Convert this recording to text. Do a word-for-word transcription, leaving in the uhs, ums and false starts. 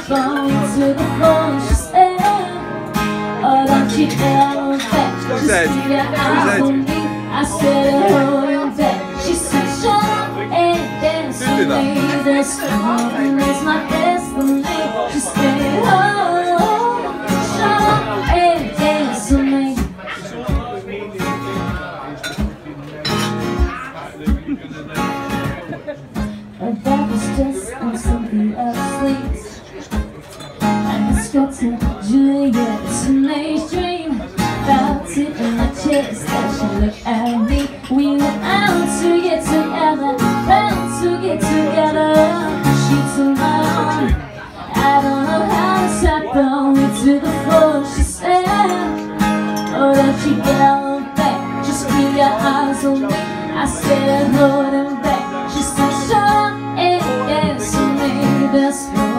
phone to the phone. She said, oh, don't you ever back. Just keep your eyes on me. I said, oh, you're back. She said, shut up and dance with me. This morning is my destiny. She said, oh, shut up and dance with me. But that was just on somebody else's sleeves. I constructed Juliet's teenage dream. Felt it in my chest as she looked at me. We were out to get together, bound to get together. She took my arm. I don't know how this happened. We to the floor. She said, oh, don't you get on back. Just keep your eyes on me. I said, hold him back. She said, shut up and dance with me. That's